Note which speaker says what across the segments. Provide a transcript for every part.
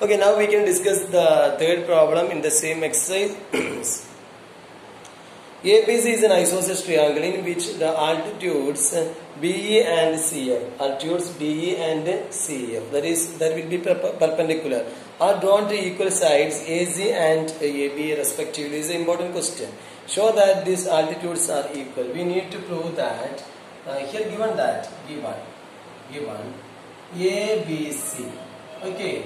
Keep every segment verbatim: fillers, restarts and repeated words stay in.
Speaker 1: Okay, now we can discuss the third problem in the same exercise. A B C is an isosceles triangle in which the altitudes B E and C F, altitudes B E and C F, that is, that will be perpendicular, are drawn to equal sides A C and A B respectively. Is an important question. Show that these altitudes are equal. We need to prove that. Uh, here given that, given, given A B C, okay,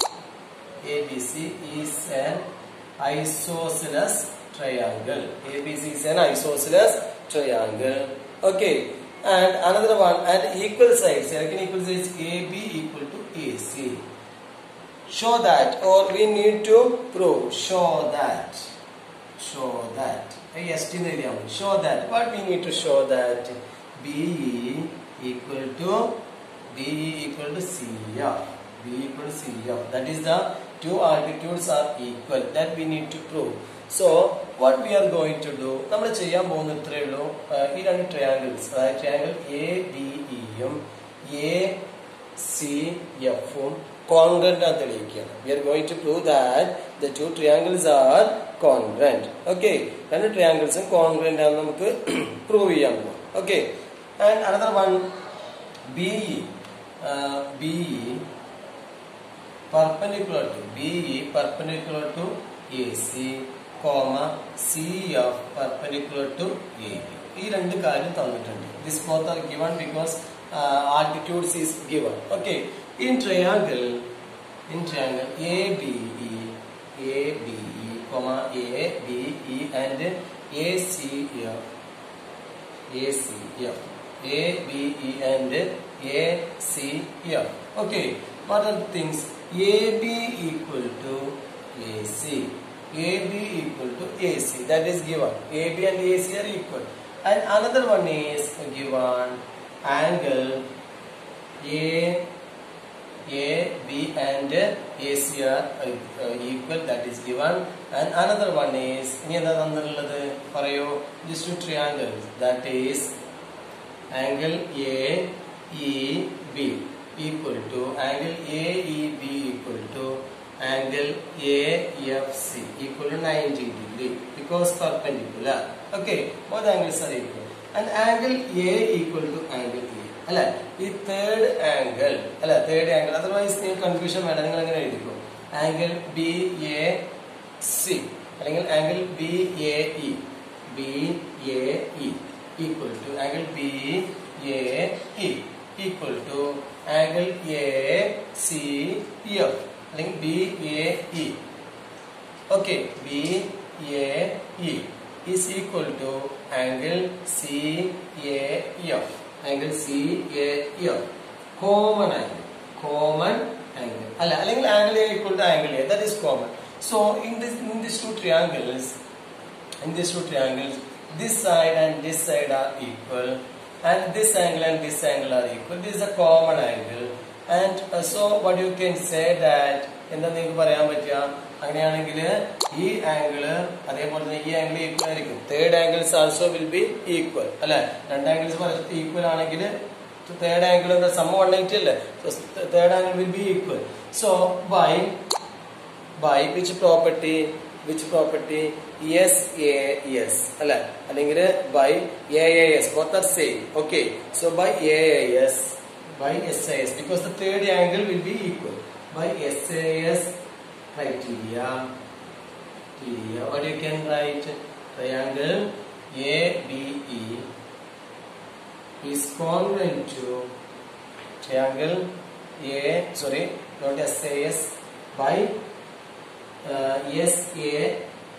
Speaker 1: A B C is an isosceles triangle. A B C is an isosceles triangle. Okay, and another one at equal sides. Second equal sides A B equal to A C. Show that, or we need to prove. Show that. Show that. Show that. What we need to show that B E equal to B E equal to C F. B equal to C F. That is, the two altitudes are equal. That we need to prove. So, what we are going to do, we will do these triangles, uh, triangle A B E um, A C F um, congruent. We are going to prove that the two triangles are congruent. Okay, two triangles are congruent and we prove. Okay, and another one B E, uh, B E perpendicular to B E perpendicular to A C, comma C F perpendicular to A B. These two values are given. This both are given because uh, altitudes is given. Okay. In triangle, in triangle A B E, A B E, comma A B E and A C F, A C F, A B E and A C F. Okay. What are the things? A B equal to A C. A B equal to A C, that is given. A B and A C are equal. And another one is given angle A, A, B and A C are uh, equal, that is given. And another one is, these two triangles, that is angle A, E, B equal to angle A, E, B equal to angle A F C equal to ninety degree because perpendicular. Okay, both angles are equal. And angle A equal to angle A. Alla, the third angle, alla, third angle, otherwise the confusion angle B A C, angle B A E, B A E equal to angle B A E equal to angle A C F. B A E. Okay, B A E is equal to angle C A F. Angle C A F. Common angle. Common angle. Angle A equal to angle A. That is common. So in this in these two triangles, in these two triangles, this side and this side are equal, and this angle and this angle are equal. This is a common angle. And uh, so what you can say that in the thing for angle, E angle, E angle equal. Third angles also will be equal. And angles are equal. So third angle is the sum of one ninety. So third angle will be equal. So by by which property? Which property? S A S. By A A S. Both are same. Okay. So by A A S. By S A S, because the third angle will be equal. By S A S criteria, criteria, what you can write? Triangle A B E is congruent to triangle A, sorry, not S A S, by uh, S A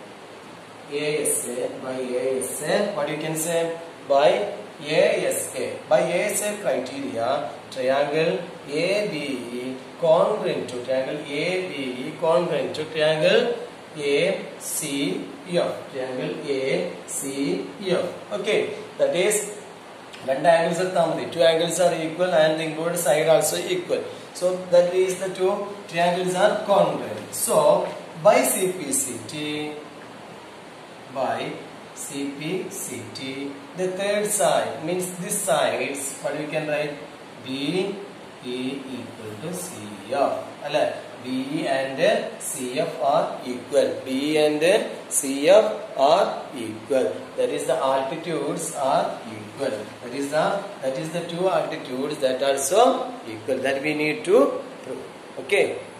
Speaker 1: S A, by A S A, what you can say? By A S A. By A S A criteria, triangle A B E congruent to triangle A B E congruent to triangle A C F. Triangle A C F. Okay, that is two angles are two angles are equal and the both side also equal. So that is the two triangles are congruent. So by C P C T, by C P C T, the third side means this sides, what we can write? B E equal to C F. B and C F are equal. B and C F are equal. That is the altitudes are equal. That is the that is the two altitudes that are so equal. That we need to prove. Okay.